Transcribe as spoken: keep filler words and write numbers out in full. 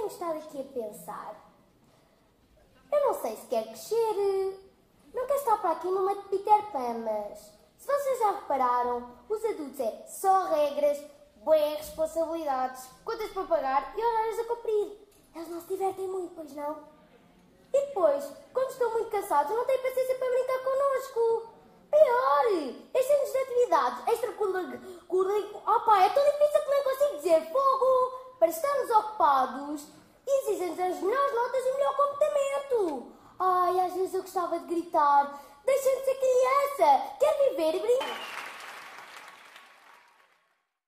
tenho estado aqui a pensar. Eu não sei se quer crescer, não quero estar para aqui numa de Peter Pan, mas se vocês já repararam, os adultos é só regras, boas responsabilidades, contas para pagar e horários a cumprir. Eles não se divertem muito, pois não? E depois, quando estão muito cansados, não têm paciência para brincar connosco. Pior, enchemos de atividades extracurriculares. Opa, é tão difícil que nem consigo dizer fogo. Para estarmos ocupados, exigem-nos as melhores notas e o melhor comportamento. Ai, às vezes eu gostava de gritar. Deixem de ser criança, quero viver e brincar.